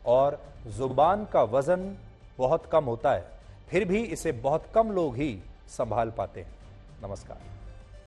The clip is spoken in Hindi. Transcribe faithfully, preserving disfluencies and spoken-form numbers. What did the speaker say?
और जुबान का वजन बहुत कम होता है, फिर भी इसे बहुत कम लोग ही संभाल पाते हैं। नमस्कार।